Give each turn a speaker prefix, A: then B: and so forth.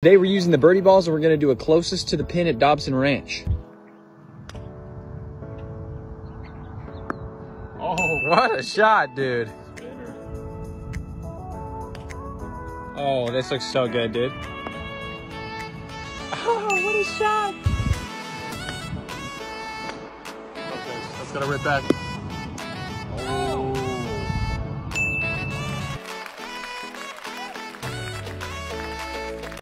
A: Today we're using the birdie balls and we're gonna do a closest to the pin at Dobson Ranch.
B: Oh,
A: What a shot, dude. Oh, this looks so good, dude. Oh, what a shot.
B: okay, let's gotta rip back.